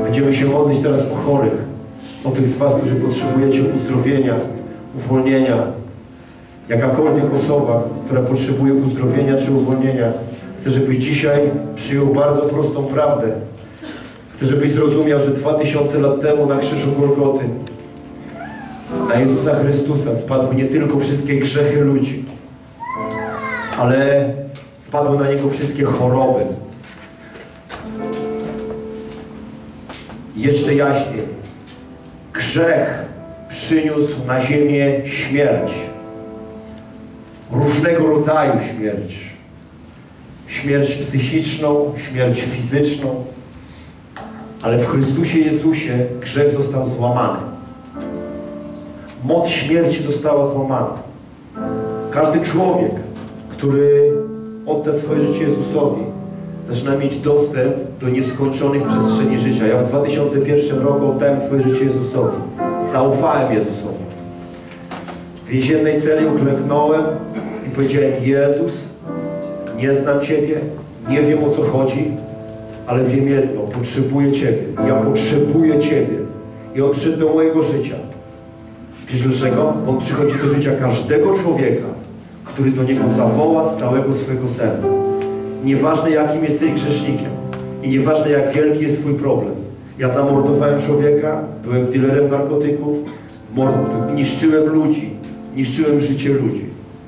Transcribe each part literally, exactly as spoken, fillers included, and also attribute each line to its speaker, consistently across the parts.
Speaker 1: Będziemy się modlić teraz o chorych, o tych z was, którzy potrzebujecie uzdrowienia, uwolnienia. Jakakolwiek osoba, która potrzebuje uzdrowienia czy uwolnienia, chcę, żebyś dzisiaj przyjął bardzo prostą prawdę. Chcę, żebyś zrozumiał, że dwa tysiące lat temu na krzyżu Golgoty na Jezusa Chrystusa spadły nie tylko wszystkie grzechy ludzi, ale spadły na Niego wszystkie choroby. Jeszcze jaśniej. Grzech przyniósł na ziemię śmierć. Różnego rodzaju śmierć. Śmierć psychiczną, śmierć fizyczną. Ale w Chrystusie Jezusie grzech został złamany. Moc śmierci została złamana. Każdy człowiek, który odda swoje życie Jezusowi, zaczyna mieć dostęp do nieskończonych przestrzeni życia. Ja w dwa tysiące pierwszym roku oddałem swoje życie Jezusowi. Zaufałem Jezusowi. W więziennej celi uklęknąłem i powiedziałem: Jezus, nie znam Ciebie, nie wiem, o co chodzi, ale wiem jedno, potrzebuję Ciebie. Ja potrzebuję Ciebie. I On przyszedł do mojego życia. Wiesz dlaczego? On przychodzi do życia każdego człowieka, który do Niego zawoła z całego swojego serca. Nieważne, jakim jesteś grzesznikiem i nieważne, jak wielki jest Twój problem. Ja zamordowałem człowieka, byłem dealerem narkotyków, niszczyłem ludzi, niszczyłem życie ludzi.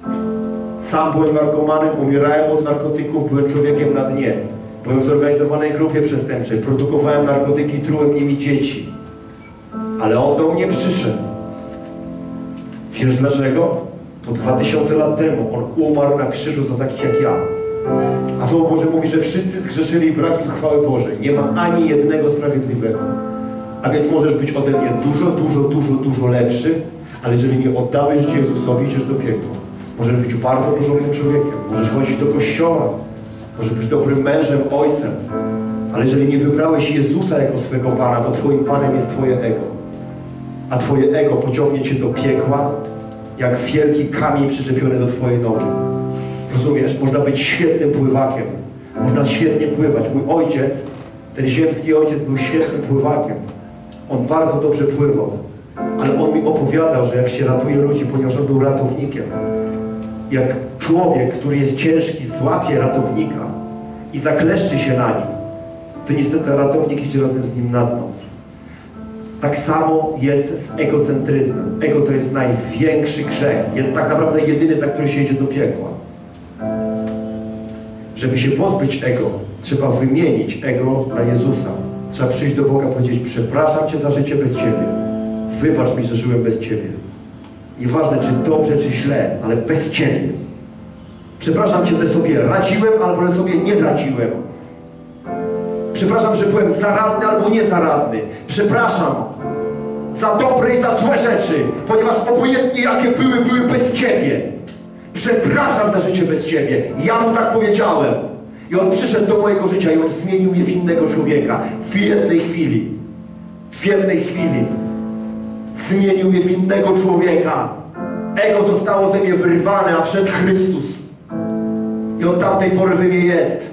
Speaker 1: Sam byłem narkomanem, umierałem od narkotyków, byłem człowiekiem na dnie. Byłem w zorganizowanej grupie przestępczej, produkowałem narkotyki, trułem nimi dzieci. Ale On do mnie przyszedł. Wiesz dlaczego? Bo dwa tysiące lat temu On umarł na krzyżu za takich jak ja. A Słowo Boże mówi, że wszyscy zgrzeszyli i brak im chwały Bożej. Nie ma ani jednego sprawiedliwego. A więc możesz być ode mnie dużo, dużo, dużo, dużo lepszy, ale jeżeli nie oddałeś życie Jezusowi, idziesz do piekła. Możesz być bardzo porządnym człowiekiem. Możesz chodzić do kościoła. Możesz być dobrym mężem, ojcem. Ale jeżeli nie wybrałeś Jezusa jako swego Pana, to Twoim Panem jest Twoje ego. A Twoje ego pociągnie Cię do piekła, jak wielki kamień przyczepiony do Twojej nogi. Rozumiesz? Można być świetnym pływakiem. Można świetnie pływać. Mój ojciec, ten ziemski ojciec, był świetnym pływakiem. On bardzo dobrze pływał. Ale on mi opowiadał, że jak się ratuje ludzi, ponieważ on był ratownikiem. Jak człowiek, który jest ciężki, złapie ratownika i zakleszczy się na nim, to niestety ratownik idzie razem z nim na dno. Tak samo jest z egocentryzmem. Ego to jest największy grzech. Tak naprawdę jedyny, za który się idzie do piekła. Żeby się pozbyć ego, trzeba wymienić ego na Jezusa. Trzeba przyjść do Boga i powiedzieć: przepraszam Cię za życie bez Ciebie. Wybacz mi, że żyłem bez Ciebie. Nieważne, czy dobrze, czy źle, ale bez Ciebie. Przepraszam Cię, że sobie radziłem, albo że sobie nie radziłem. Przepraszam, że byłem zaradny, albo niezaradny. Przepraszam za dobre i za złe rzeczy, ponieważ obojętnie jakie były, były bez Ciebie. Przepraszam za życie bez Ciebie. Ja Mu tak powiedziałem. I On przyszedł do mojego życia i On zmienił mnie w innego człowieka. W jednej chwili. W jednej chwili. Zmienił mnie w innego człowieka. Ego zostało ze mnie wyrwane, a wszedł Chrystus. I od tamtej pory we mnie jest.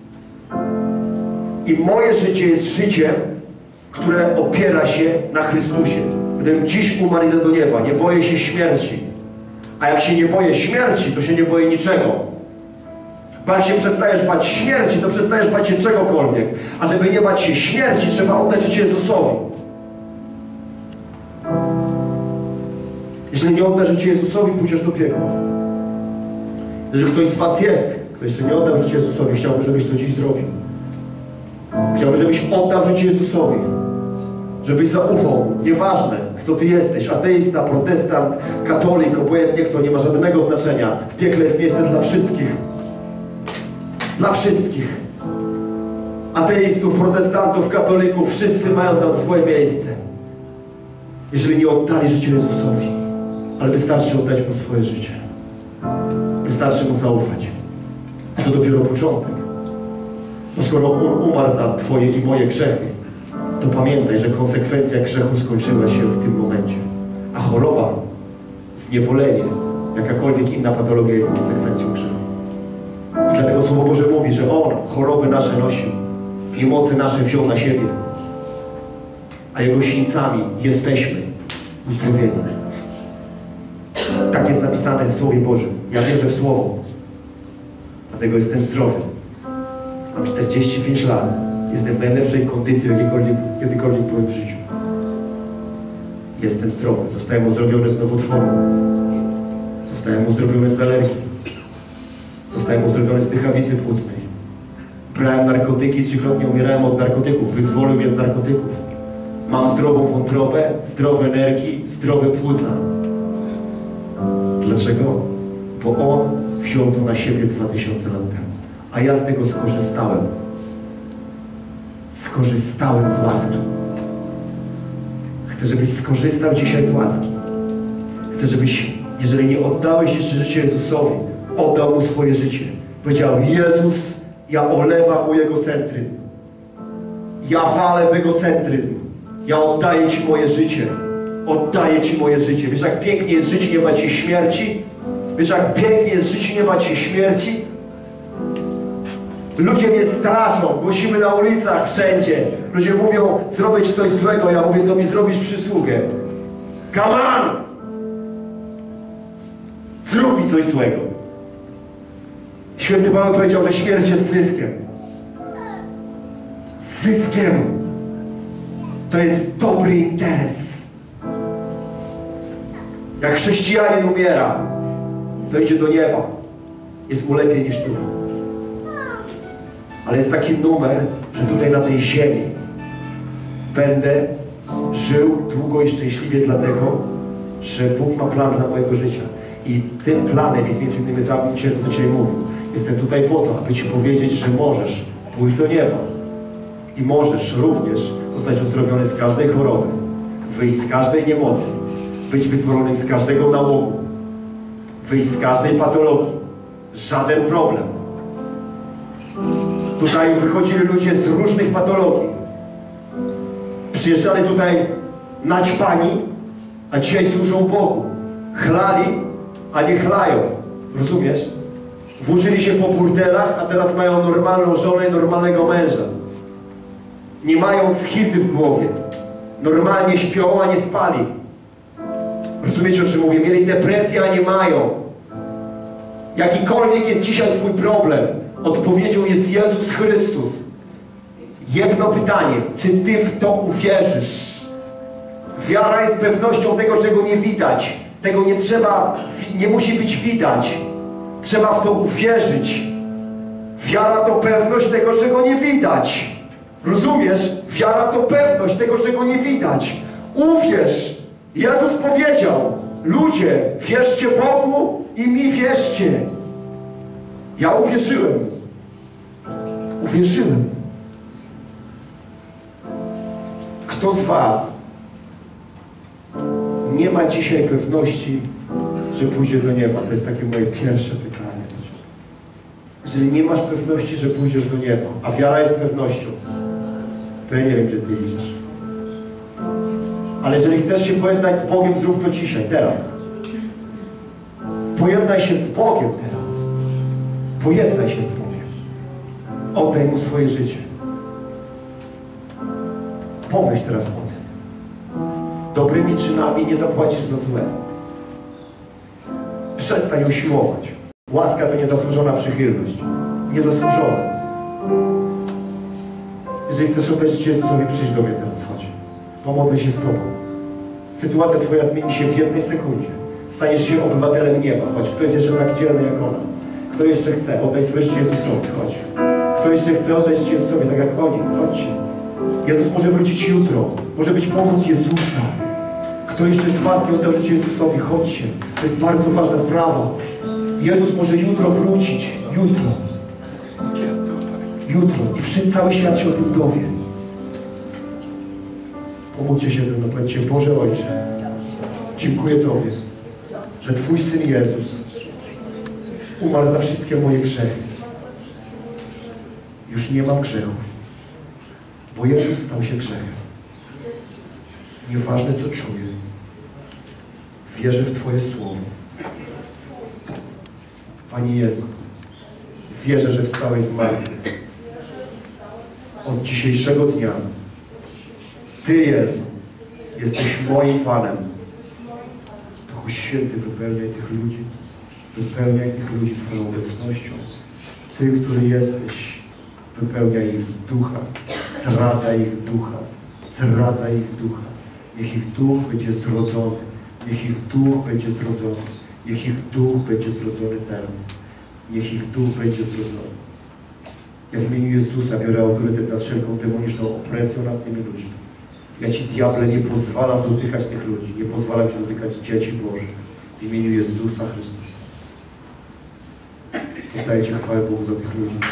Speaker 1: I moje życie jest życiem, które opiera się na Chrystusie. Gdybym dziś umarł, idę do nieba. Nie boję się śmierci. A jak się nie boję śmierci, to się nie boję niczego. Bo jak się przestajesz bać śmierci, to przestajesz bać się czegokolwiek. A żeby nie bać się śmierci, trzeba oddać życie Jezusowi. Jeżeli nie oddasz życie Jezusowi, pójdziesz do piekła. Jeżeli ktoś z was jest, kto jeszcze nie oddał życie Jezusowi, chciałbym, żebyś to dziś zrobił. Chciałbym, żebyś oddał życie Jezusowi. Żebyś zaufał. Nieważne, kto ty jesteś. Ateista, protestant, katolik, obojętnie kto, nie ma żadnego znaczenia. W piekle jest miejsce dla wszystkich. Dla wszystkich. Ateistów, protestantów, katolików, wszyscy mają tam swoje miejsce. Jeżeli nie oddali życie Jezusowi. Ale wystarczy oddać Mu swoje życie. Wystarczy Mu zaufać. A to dopiero początek. Bo skoro On umarł za Twoje i moje grzechy, to pamiętaj, że konsekwencja grzechu skończyła się w tym momencie. A choroba, zniewolenie, jakakolwiek inna patologia jest konsekwencją grzechu. I dlatego Słowo Boże mówi, że On choroby nasze nosił i mocy nasze wziął na siebie. a Jego sińcami jesteśmy uzdrowieni. Tak jest napisane w Słowie Bożym. Ja wierzę w Słowo, dlatego jestem zdrowy. Mam czterdzieści pięć lat. Jestem w najlepszej kondycji, jakiejkolwiek, kiedykolwiek byłem w życiu. Jestem zdrowy. Zostałem uzdrowiony z nowotworu. Zostałem uzdrowiony z alergii. Zostałem uzdrowiony z dychawicy płucnej. Brałem narkotyki, trzykrotnie umierałem od narkotyków. Wyzwolił mnie z narkotyków. Mam zdrową wątrobę, zdrowe nerki, zdrowe płuca. Dlaczego? Bo On wziął to na siebie dwa tysiące lat temu. A ja z tego skorzystałem. Skorzystałem z łaski. Chcę, żebyś skorzystał dzisiaj z łaski. Chcę, żebyś, jeżeli nie oddałeś jeszcze życia Jezusowi, oddał Mu swoje życie. Powiedział: Jezus, ja olewam Mu egocentryzm. Ja walę w egocentryzm. Ja oddaję Ci moje życie. Oddaję Ci moje życie. Wiesz, jak pięknie jest żyć, nie ma Ci śmierci? Wiesz, jak pięknie jest żyć, nie ma Ci śmierci? Ludzie mnie straszą, głosimy na ulicach, wszędzie. Ludzie mówią: zrobić coś złego. Ja mówię: to mi zrobisz przysługę. Come on! Zrób mi coś złego. Święty Paweł powiedział, że śmierć jest zyskiem. Zyskiem. To jest dobry interes. Jak chrześcijanin umiera, to idzie do nieba. Jest mu lepiej niż tu. Ale jest taki numer, że tutaj na tej ziemi będę żył długo i szczęśliwie dlatego, że Bóg ma plan dla mojego życia. I tym planem jest między innymi to, abym Cię do Ciebie mówił. Jestem tutaj po to, aby Ci powiedzieć, że możesz pójść do nieba. I możesz również zostać uzdrowiony z każdej choroby, wyjść z każdej niemocy, być wyzwolonym z każdego nałogu, wyjść z każdej patologii. Żaden problem. Tutaj wychodzili ludzie z różnych patologii. Przyjeżdżali tutaj naćpani, a dzisiaj służą Bogu. Chlali, a nie chlają. Rozumiesz? Włóczyli się po burdelach, a teraz mają normalną żonę i normalnego męża. Nie mają schizy w głowie. Normalnie śpią, a nie spali. Rozumiecie, o czym mówię? Mieli depresję, a nie mają. Jakikolwiek jest dzisiaj Twój problem, odpowiedzią jest Jezus Chrystus. Jedno pytanie: czy Ty w to uwierzysz? Wiara jest pewnością tego, czego nie widać. Tego nie trzeba, nie musi być widać. Trzeba w to uwierzyć. Wiara to pewność tego, czego nie widać. Rozumiesz? Wiara to pewność tego, czego nie widać. Uwierz. Jezus powiedział: ludzie, wierzcie Bogu i mi wierzcie. Ja uwierzyłem. Uwierzyłem. Kto z Was nie ma dzisiaj pewności, że pójdzie do nieba? To jest takie moje pierwsze pytanie. Jeżeli nie masz pewności, że pójdziesz do nieba, a wiara jest pewnością, to ja nie wiem, gdzie Ty idziesz. Ale jeżeli chcesz się pojednać z Bogiem, zrób to dzisiaj, teraz. Pojednaj się z Bogiem teraz. Pojednaj się z Bogiem. Oddaj Mu swoje życie. Pomyśl teraz o tym. Dobrymi czynami nie zapłacisz za złe. Przestań usiłować. Łaska to niezasłużona przychylność. Niezasłużona. Jeżeli chcesz oddać życie Jezusowi, przyjdź do mnie teraz, chodź. Pomodlę się z Tobą. Sytuacja Twoja zmieni się w jednej sekundzie. Staniesz się obywatelem nieba. Chodź. Kto jest jeszcze tak dzielny jak ona? Kto jeszcze chce oddać swoje życie Jezusowi? Chodź. Kto jeszcze chce oddać życie Jezusowi tak jak oni? Chodźcie. Jezus może wrócić jutro. Może być powrót Jezusa. Kto jeszcze z Was nie oddał życie Jezusowi? Chodźcie. To jest bardzo ważna sprawa. Jezus może jutro wrócić. Jutro. Jutro. I wszyscy, cały świat się o tym dowie. Pomódlcie się ze mną. Powiedzcie: Boże Ojcze, dziękuję Tobie, że Twój Syn Jezus umarł za wszystkie moje grzechy. Już nie mam grzechów, bo Jezus stał się grzechem. Nieważne, co czuję, wierzę w Twoje słowo. Panie Jezu, wierzę, że wstałeś z martwych. Od dzisiejszego dnia Ty, Jezu, jesteś moim Panem. Duchu Święty, wypełniaj tych ludzi. Wypełniaj tych ludzi Twoją obecnością. Ty, który jesteś, wypełniaj ich ducha. Zradza ich ducha. Zradza ich ducha. Niech ich duch będzie zrodzony. Niech ich duch będzie zrodzony. Niech ich duch będzie zrodzony teraz. Niech ich duch będzie zrodzony. Ja w imieniu Jezusa biorę autorytet nad wszelką demoniczną opresją nad tymi ludźmi. Ja Ci, diable, nie pozwalam dotykać tych ludzi. Nie pozwalam Ci dotykać dzieci Bożych. W imieniu Jezusa Chrystusa. Oddajcie chwałę Bogu za tych ludzi.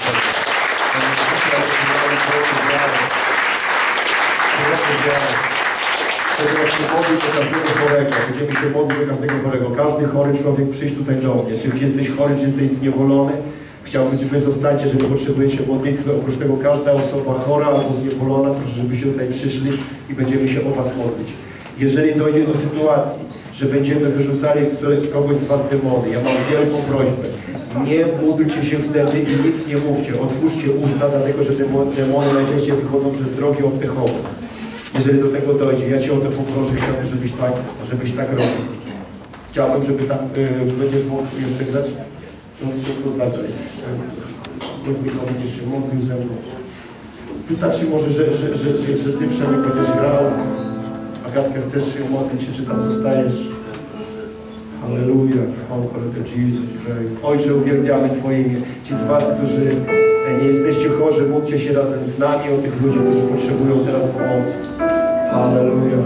Speaker 1: Będziemy się modlić do każdego chorego. Będziemy się modlić do każdego chorego. Każdy chory człowiek, przyjdź tutaj do mnie. Czy jesteś chory, czy jesteś zniewolony? Chciałbym, żeby zostańcie, jeżeli potrzebujecie modlitwy. Oprócz tego każda osoba chora albo zniewolona, proszę, żebyście tutaj przyszli i będziemy się o Was modlić. Jeżeli dojdzie do sytuacji, że będziemy wyrzucali z kogoś z Was demony, ja mam wielką prośbę. Nie módlcie się wtedy i nic nie mówcie. Otwórzcie usta, dlatego że demony najczęściej wychodzą przez drogi oddechowe. Jeżeli do tego dojdzie, ja Cię o to poproszę, chciałbym, żebyś tak, żebyś tak robił. Chciałbym, żeby tam yy, będziesz mógł jeszcze grać. No to, to zaczęli. Niech Michał będziesz się modlił ze mną. Wystarczy może, że, że, że, że, że Ty przynajmniej będziesz grał. Agatka, chcesz się modlić, czy tam zostajesz? Halleluja. Jesus Christ. Ojcze, uwielbiamy Twoje imię. Ci z Was, którzy nie jesteście chorzy, módlcie się razem z nami o tych ludzi, którzy potrzebują teraz pomocy. Halleluja.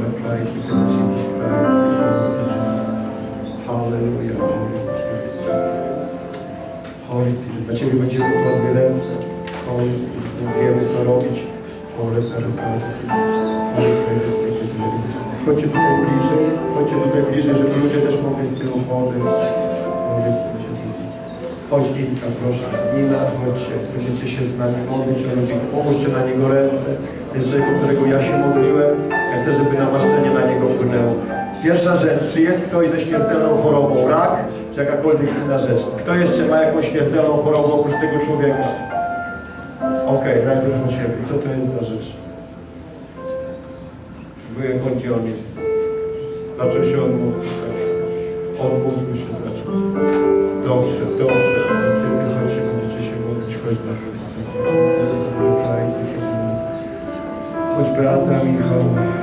Speaker 1: Halleluja. Holy Spirit, dla Ciebie będziemy kładli ręce. Holy Spirit, wiemy co robić. Holy Spirit. Chodźcie tutaj bliżej, chodźcie tutaj bliżej, żeby ludzie też mogli z tyłu podejść. Chodź Inka, proszę. Nina, chodźcie, będziecie się z nami modlić, połóżcie na niego ręce. To jest człowiek, którego ja się modliłem. Ja chcę, żeby namaszczenie na niego płynęło. Pierwsza rzecz, czy jest ktoś ze śmiertelną chorobą? Rak, czy jakakolwiek inna rzecz? Kto jeszcze ma jakąś śmiertelną chorobę oprócz tego człowieka? Okej, okay, najpierw o siebie. Co to jest za rzecz? Wychodź, gdzie on jest. Zaczął się od mózgu. Od mózgu się zaczął. Dobrze, dobrze. Tylko chodźcie, będziecie się modlić. Chodź na Chodź Beata, Michał.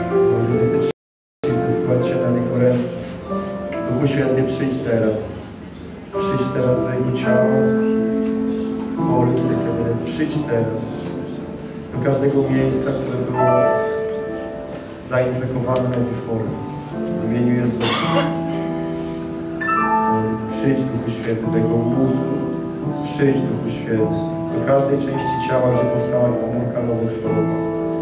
Speaker 1: Składźcie na niego ręce. Duchu Święty, przyjdź teraz. Przyjdź teraz do jego ciała. Holy Spirit, przyjdź teraz. Do każdego miejsca, które było zainfekowane nowotworem. W imieniu Jezusa. Przyjdź, Duchu Święty, do jego mózgu. Przyjdź, Duchu Święty, do każdej części ciała, gdzie powstała komórka nowotworowa.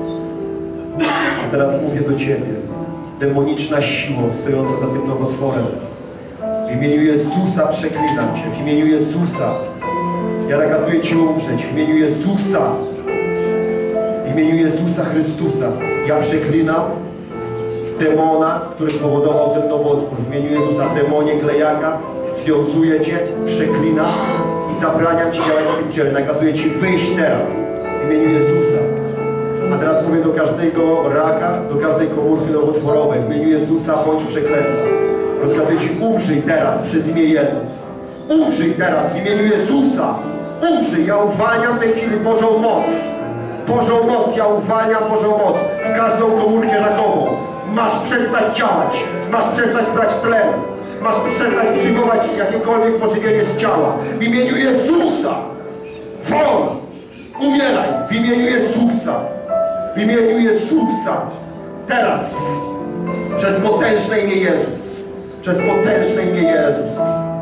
Speaker 1: A teraz mówię do Ciebie. Demoniczna siła stojąca za tym nowotworem. W imieniu Jezusa przeklinam Cię. W imieniu Jezusa. Ja nakazuję Ci umrzeć. W imieniu Jezusa. W imieniu Jezusa Chrystusa. Ja przeklinam demona, który spowodował ten nowotwór. W imieniu Jezusa, demonie glejaka, związuję Cię, przeklinam i zabraniam Ci działać w tym ciele. Nakazuję Ci wyjść teraz. W imieniu Jezusa. A teraz mówię do każdego raka, do każdej komórki nowotworowej. W imieniu Jezusa bądź przeklęta. Rozkazuję Ci, umrzyj teraz przez imię Jezus. Umrzyj teraz w imieniu Jezusa. Umrzyj. Ja uwalniam w tej chwili Bożą moc. Bożą moc. Ja uwalniam Bożą moc w każdą komórkę rakową. Masz przestać działać. Masz przestać brać tlen. Masz przestać przyjmować jakiekolwiek pożywienie z ciała. W imieniu Jezusa. Won. Umieraj. W imieniu Jezusa. W imieniu Jezusa. Teraz. Przez potężne imię Jezus. Przez potężne imię Jezus.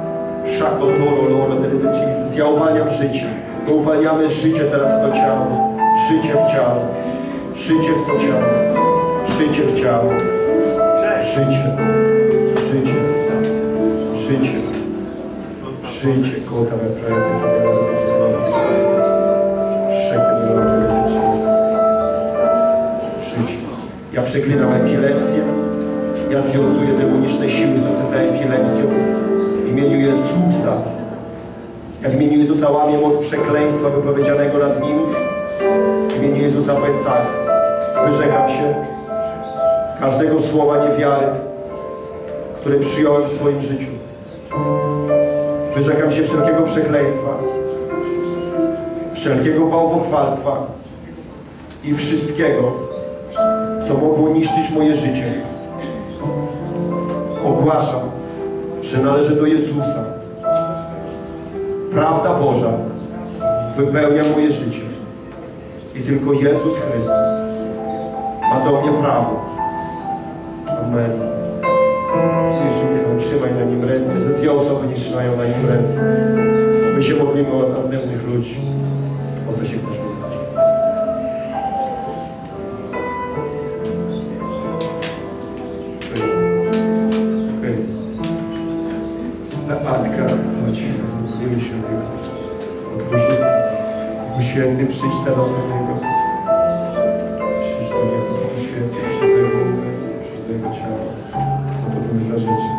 Speaker 1: Ja uwalniam życie. My uwalniamy życie teraz w to ciało. Życie w ciało. Życie w to ciało. Życie w ciało. Życie. Życie. Życie. Życie. Kota we prezencie. Życie. Ja przeklinam epilepsję. Ja związuję demoniczne siły stojące za epilepsją. W imieniu Jezusa. Ja w imieniu Jezusa łamię moc przekleństwa wypowiedzianego nad nimi. W imieniu Jezusa powiedz tak. wyrzekam się każdego słowa niewiary, które przyjąłem w swoim życiu. Wyrzekam się wszelkiego przekleństwa, wszelkiego bałwochwalstwa i wszystkiego, co mogło niszczyć moje życie. Ogłaszam, że należę do Jezusa. Prawda Boża wypełnia moje życie i tylko Jezus Chrystus ma do mnie prawo. Amen. Jeśli Michał, trzymaj na nim ręce, że dwie osoby nie trzymają na nim ręce. My się modlimy o następnych ludzi. O co się chcesz mówić? Okej. Napadka, chodź. Modlimy się o niego. Otwórz Duchu Święty, przyjdź teraz do niego. Przyjdź do niego, Duchu Święty, przyjdź do jego umysłu, przyjdź do jego ciała. Co to były za rzeczy?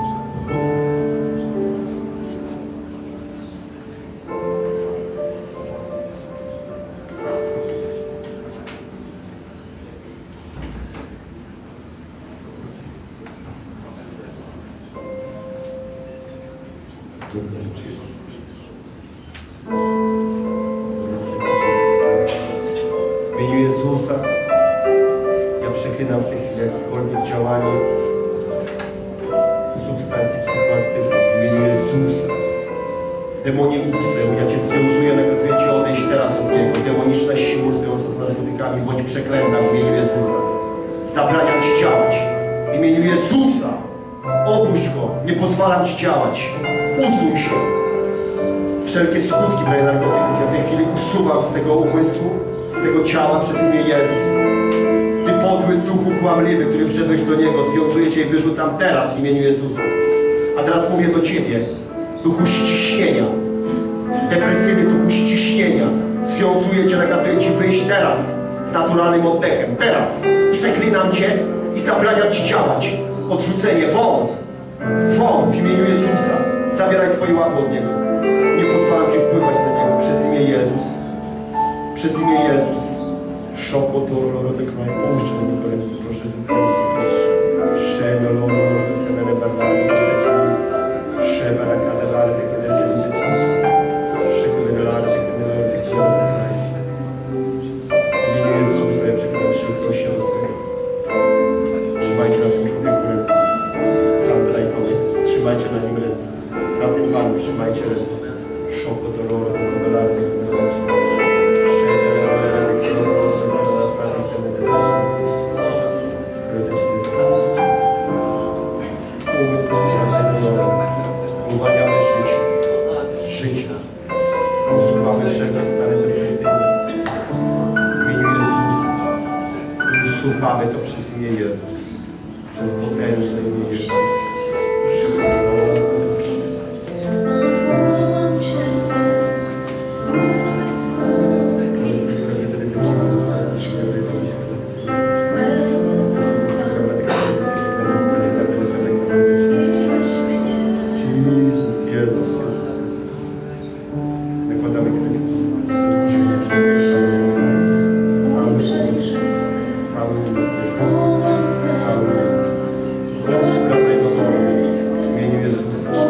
Speaker 1: W imieniu Jezusa ja przeklinam w tej chwili jakiekolwiek działanie substancji psychoaktywnych. W imieniu Jezusa. Demonie Useł, ja Cię związuję, nakazuję Ci odejść teraz od niego. Demoniczna siła stojąca z narkotykami, bądź przeklęta w imieniu Jezusa. Zabraniam Ci działać. W imieniu Jezusa. Opuść go. Nie pozwalam Ci działać. Usuń się. Wszelkie skutki prawie narkotyków ja w tej chwili usuwam z tego umysłu, z tego ciała przez imię Jezus. Ty podły duchu kłamliwy, który wszedłeś do niego, związuję Cię i wyrzucam teraz w imieniu Jezusa. A teraz mówię do Ciebie, duchu ściśnienia, depresyjny duchu ściśnienia, związuję Cię, nakazuję Ci wyjść teraz z naturalnym oddechem. Teraz przeklinam Cię i zabraniam Ci działać. Odrzucenie, won, won w imieniu Jezusa. Zabieraj swoje łapy od niego. Nie pozwalam Ci wpływać na niego przez imię Jezus. Przez imię Jezus. Szoko to loro de kraj. Połóżcie na niego ręce, proszę, z proszę. Szeno loro de kanele barwary, Jezus. Szebara kanelary, de kanele Jezus. Szekelelary, de kanele Jezus. W imieniu Jezusa ja przekonam się w kościołce. Trzymajcie na tym człowieku ręce. Sandra i kobiet. Trzymajcie na nim ręce. Na tym Panu trzymajcie ręce. Szoko do loro, do kowelarny, do ręce. Uwalniamy życie. Życie. Usuwamy wszelkie stany depresyjne. W imieniu Jezusa. Usuwamy to przez imię Jezus. Przez potężne imię Jezus. W imieniu Jezusa.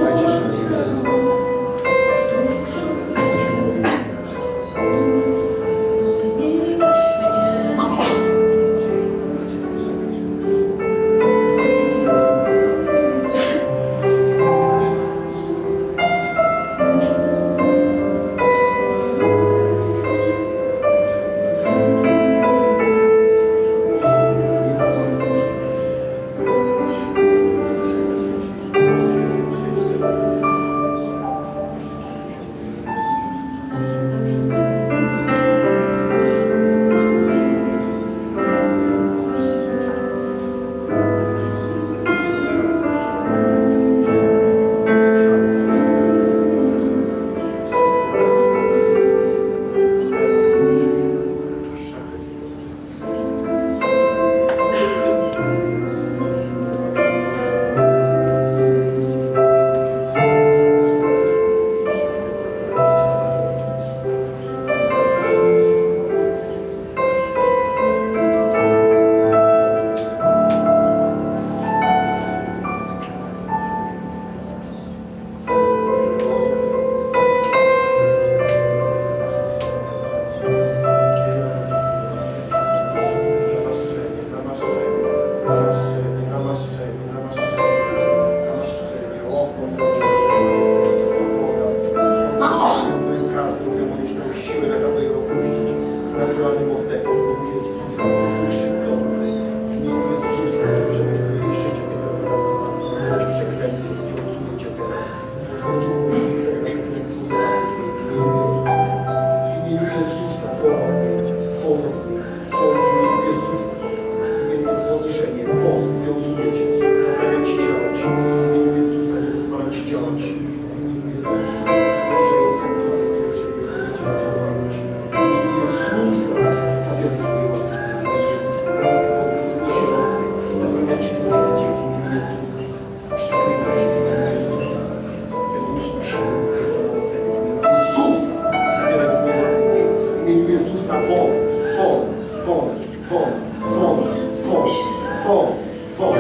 Speaker 1: Twór, twór, twór.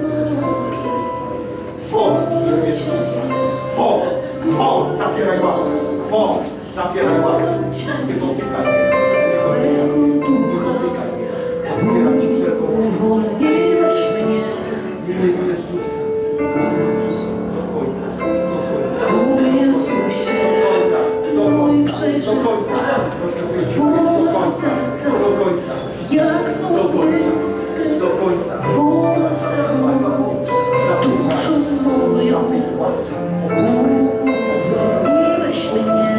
Speaker 1: Twór, Jezus. Twór, twór, zapieraj łapę. Twór, zapieraj łapę. Nie dotykaj mnie. Nie dotykaj mnie. Otwieram Ci wszelką.
Speaker 2: Uwolniłeś mnie.
Speaker 1: W imieniu Jezusa. W imieniu Jezusa. Do końca. Do końca.
Speaker 2: O Jezusie.
Speaker 1: Do końca. Do końca. Rozkazuję Ci do końca. Do końca.
Speaker 2: Jak to
Speaker 1: Do końca. Do końca.
Speaker 2: Wola sama. Duszą moją. Uwolniłeś mnie.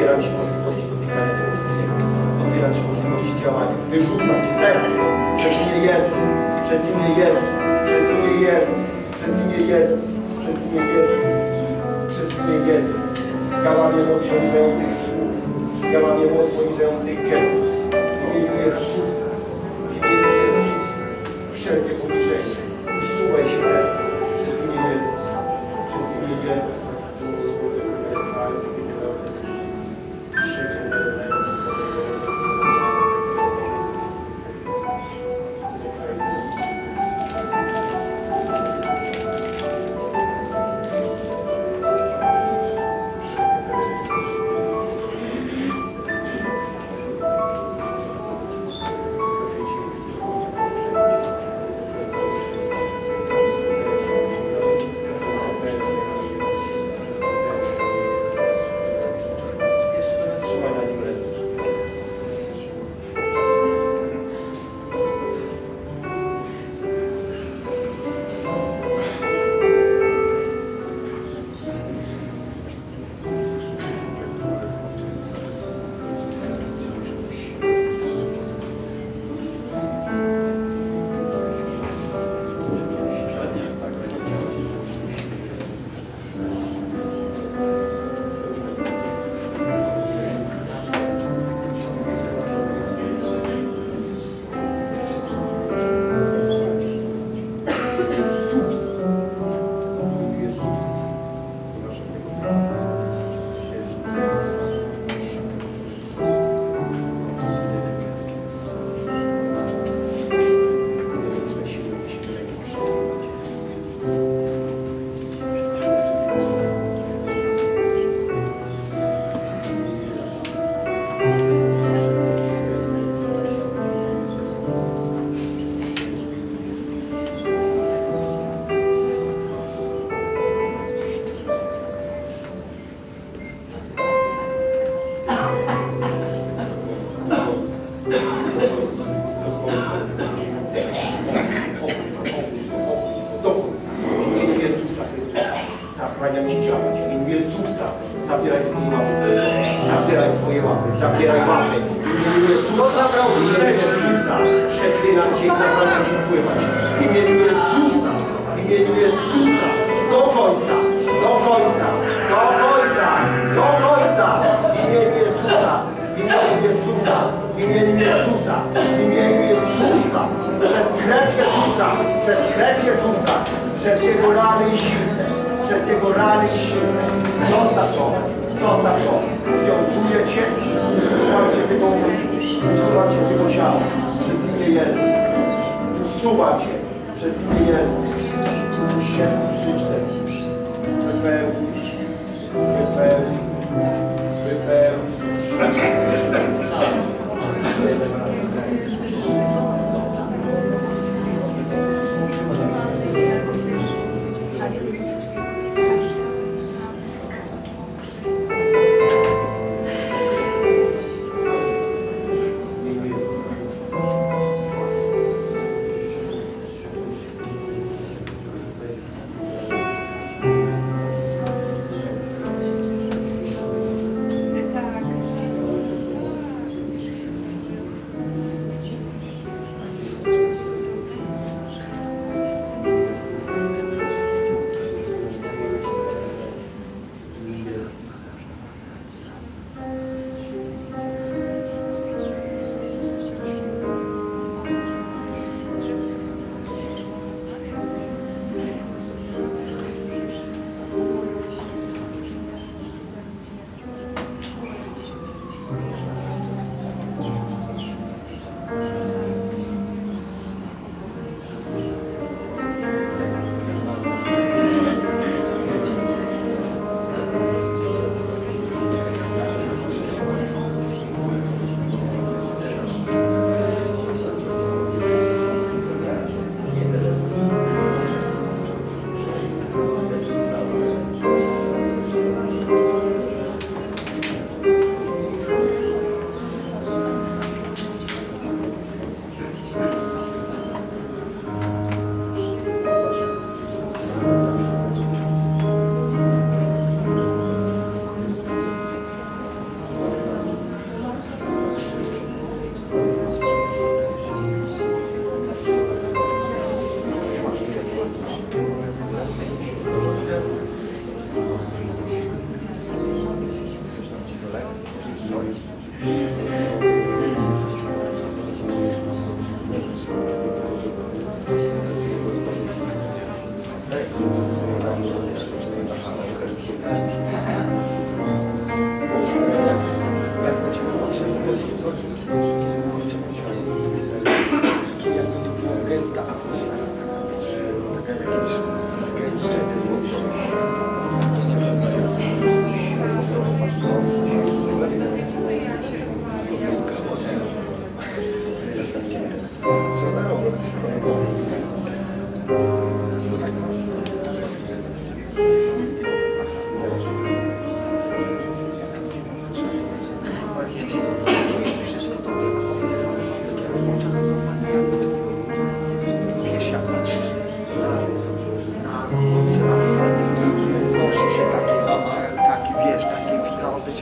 Speaker 1: Odbieram Ci możliwości dotykania tego człowieka. Odbieram Ci możliwości działania. Wyrzucam Cię teraz przez imię Jezus, przez imię Jezus, przez imię Jezus, przez imię Jezus, przez imię Jezus, przez imię Jezus. Ja łamię moc poniżających słów, ja łamię moc poniżających gestów. W imieniu Jezusa, w imieniu Jezusa, wszelkie poniżenie, usuwaj się teraz, przez imię Jezus, przez imię Jezus. Zabieraj łapy. Kto zabrał rzeczy Jezusa? Przeklinam Cię i zabrałem Ci wpływać. W imieniu Jezusa, w imieniu Jezusa, do końca, do końca, do końca, do końca. W imieniu Jezusa, w imieniu Jezusa, w imieniu Jezusa, w imieniu Jezusa. Przez krew Jezusa, przez krew Jezusa, przez Jego rany i siłce, przez Jego rany i siłce. Zostaw to. Zostaw to, związuję Cię, usuwam Cię z Jego umysłu, usuwam Cię z Jego ciała, przez imię Jezus, usuwam Cię, przez imię Jezus, siedem, trzy, cztery, wypełnić, wypełnić,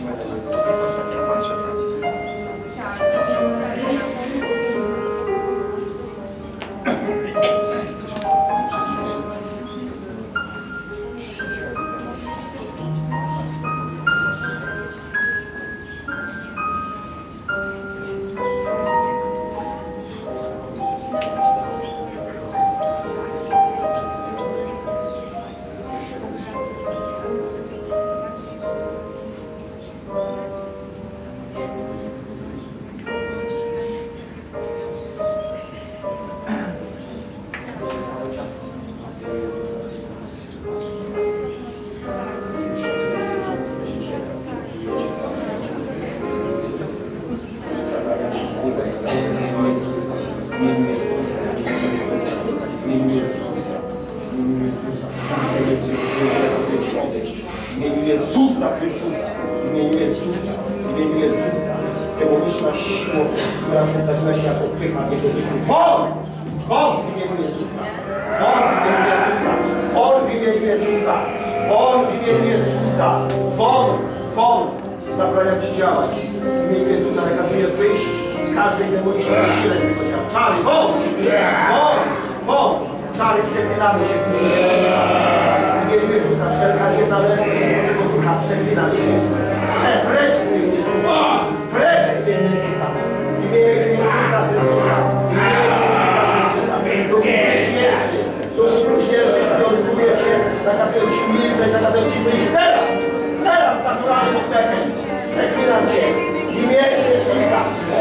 Speaker 1: Jezusa Chrystusa, w imieniu Jezusa, w imieniu Jezusa, demoniczna siła, która przedstawiła się jako pycha w jego życiu. Won! Won w imieniu Jezusa! Won w imieniu Jezusa! Won w imieniu Jezusa! Won w imieniu Jezusa! Won! Won! Zabraniam Ci działać. W imieniu Jezusa nakazuję wyjść każdej demonicznej sile z tego ciała. Czary, won! Won! Won! Czary, przeklinamy Cię w imieniu Jezusa. W imieniu Jezusa wszelka niezależność od Bożego Ducha przeklinam Cię. Precz w imieniu Jezusa. Precz w imieniu Jezusa. W imieniu Jezusa Chrystusa. W imieniu Jezusa Chrystusa. Duchu śmierci. Duchu śmierci związuję Cię. Nakazuję Ci milczeć, nakazuję Ci wyjść teraz. Teraz naturalnym oddechem. Przeklinam Cię. W imieniu Jezusa.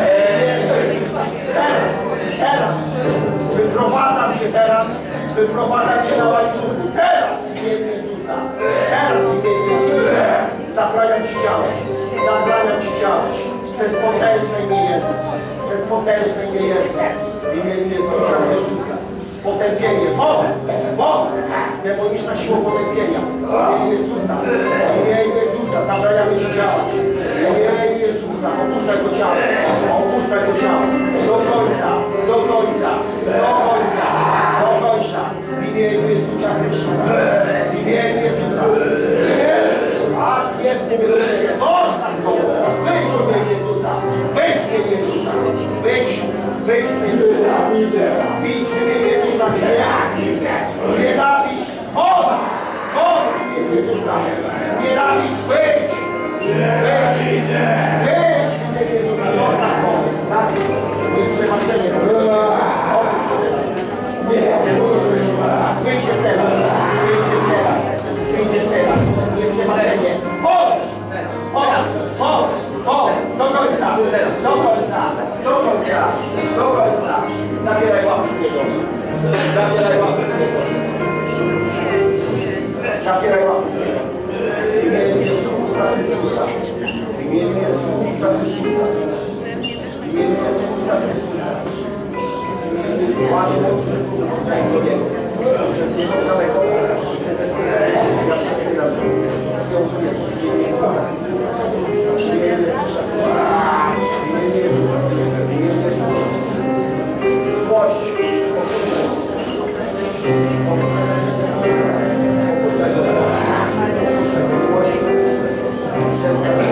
Speaker 1: Teraz. Teraz. Wyprowadzam Cię teraz. Wyprowadzam Cię na łańcuchu. Teraz w imieniu Jezusa. Teraz w imieniu Jezusa. Zabraniam Ci działać. Zabraniam Ci działać. Przez potężne imię Jezus. Przez potężne imię Jezus. W imieniu Jezusa Chrystusa. Potępienie. Won! Won! Demoniczna siła potępienia. W imieniu Jezusa. W imieniu Jezusa. Zabraniamy Ci działać. W imieniu Jezusa. Opuszczaj to ciało. Opuszczaj to ciało. Do końca. Do końca. Do końca. Do końca. W imieniu Jezusa Chrystusa. W imieniu Jezusa. A jest nie do Ciebie. Zostań go. Wyjdź w imieniu Jezusa. Wyjdź w imieniu Jezusa. Wyjdź. Wyjdź w imieniu Jezusa. Wyjdź w imieniu Jezusa. Nienawiść. Won. Won w imieniu Jezusa. Nienawiść. Wyjdź. Wyjdź. Wyjdź w imieniu Jezusa. Zostań go. Tak jest. Przebaczenie. Oprócz to teraz. Wyjdziesz teraz. Wyjdziesz teraz. Wyjdziesz teraz. Nieprzebaczenie. Won. Won. Won. Won. Do końca. Do końca. Do końca. Do końca. Zabieraj łapy z niego. Zabieraj łapy z niego. Zabieraj łapy z niego. W imieniu Jezusa Chrystusa. W imieniu Jezusa Chrystusa. W imieniu Jezusa Chrystusa. Właśnie daj do niego. Przez niego samego. Ja przeklinam. Związuję. W imieniu Jezusa. W imieniu Jezusa. W imieniu Jezusa. W imieniu Jezusa. Złość. Opuszczaj go. Opuszczaj go. Złość.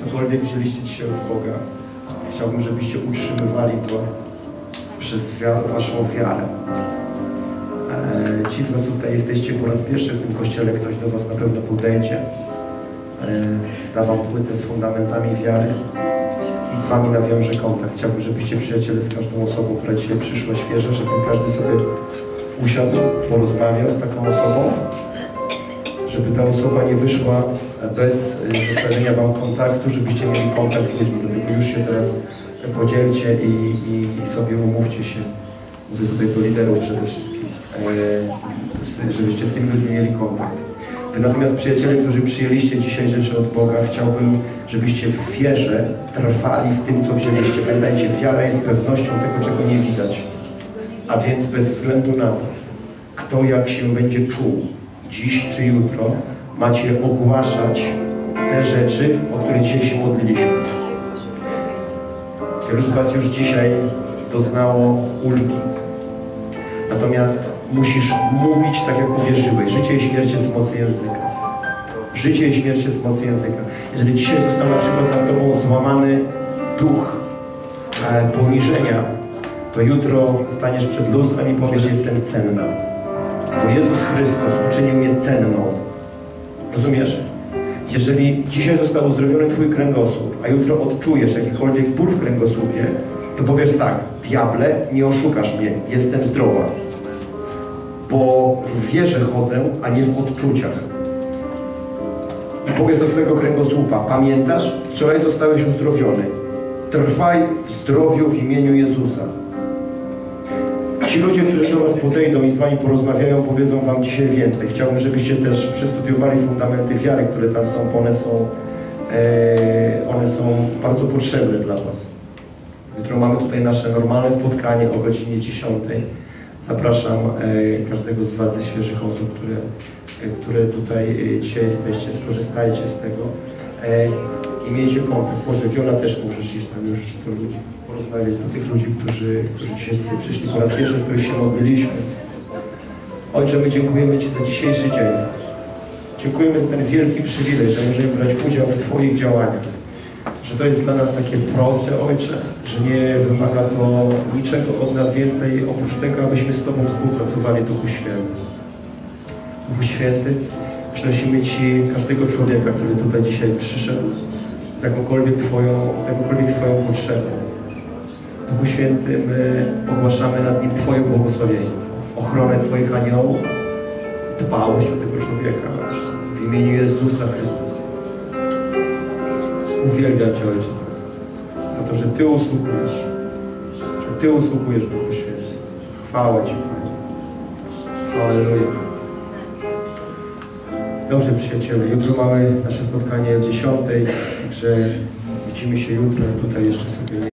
Speaker 1: cokolwiek wzięliście dzisiaj od Boga, chciałbym, żebyście utrzymywali to przez wiarę, waszą wiarę. E, ci z was tutaj jesteście po raz pierwszy w tym kościele, ktoś do was na pewno podejdzie, e, da wam płytę z fundamentami wiary i z wami nawiąże kontakt. Chciałbym, żebyście przyjaciele z każdą osobą, która dzisiaj przyszła świeża, żeby każdy sobie usiadł, porozmawiał z taką osobą, żeby ta osoba nie wyszła bez zostawienia wam kontaktu, żebyście mieli kontakt z ludźmi. Dlatego już się teraz podzielcie i, i, i sobie umówcie się. Mówię tutaj do liderów przede wszystkim, e, żebyście z tymi ludźmi mieli kontakt. Wy natomiast, przyjaciele, którzy przyjęliście dzisiaj rzeczy od Boga, chciałbym, żebyście w wierze trwali w tym, co wzięliście. Pamiętajcie, wiara jest pewnością tego, czego nie widać. A więc bez względu na to, kto jak się będzie czuł, dziś czy jutro, macie ogłaszać te rzeczy, o które dzisiaj się modliliśmy. Wielu z was już dzisiaj doznało ulgi. Natomiast musisz mówić tak, jak uwierzyłeś. Życie i śmierć jest w mocy języka. Życie i śmierć jest w mocy języka. Jeżeli dzisiaj został na przykład nad tobą złamany duch e, poniżenia, to jutro staniesz przed lustrem i powiesz, jestem cenna. Bo Jezus Chrystus uczynił mnie cenną. Rozumiesz? Jeżeli dzisiaj został uzdrowiony twój kręgosłup, a jutro odczujesz jakikolwiek ból w kręgosłupie, to powiesz tak, diable, nie oszukasz mnie, jestem zdrowa. Bo w wierze chodzę, a nie w odczuciach. I powiesz do swojego kręgosłupa, pamiętasz? Wczoraj zostałeś uzdrowiony. Trwaj w zdrowiu w imieniu Jezusa. Ci ludzie, którzy do was podejdą i z wami porozmawiają, powiedzą wam dzisiaj więcej. Chciałbym, żebyście też przestudiowali fundamenty wiary, które tam są, bo one są, e, one są bardzo potrzebne dla was. Jutro mamy tutaj nasze normalne spotkanie o godzinie dziesiątej. Zapraszam e, każdego z was ze świeżych osób, które, e, które tutaj e, dzisiaj jesteście. Skorzystajcie z tego e, i miejcie kontakt. Może Wiola też możesz iść tam już do ludzi, porozmawiać do tych ludzi, którzy, którzy dzisiaj tutaj przyszli po raz pierwszy, których się modliliśmy. Ojcze, my dziękujemy ci za dzisiejszy dzień. Dziękujemy za ten wielki przywilej, że możemy brać udział w twoich działaniach. Że to jest dla nas takie proste, Ojcze, że nie wymaga to niczego od nas więcej, oprócz tego, abyśmy z Tobą współpracowali, Duchu Święty. Duchu Święty, przynosimy Ci każdego człowieka, który tutaj dzisiaj przyszedł, z jakąkolwiek Twoją, jakąkolwiek swoją potrzebą. Duchu Święty, my ogłaszamy nad nim Twoje błogosławieństwo, ochronę Twoich aniołów, dbałość o tego człowieka, w imieniu Jezusa Chrystusa. Uwielbiam Cię, Ojcze, za to, za to, że Ty usługujesz, że Ty usługujesz, Duchu Święty. Chwała Ci, Panie. Halleluja. Dobrze, przyjaciele, jutro mamy nasze spotkanie o dziesiątej, także widzimy się jutro, tutaj jeszcze sobie